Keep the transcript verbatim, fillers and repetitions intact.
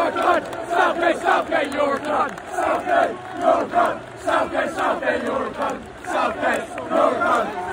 a cunt! Southgate, Southgate, you're a cunt! Southgate, you're a cunt! Southgate, Southgate, you're a cunt! Southgate, you're a cunt!